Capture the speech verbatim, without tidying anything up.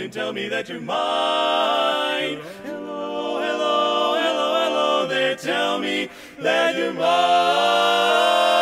and tell me that you're mine. Hello, hello, hello, hello there, tell me that you're mine.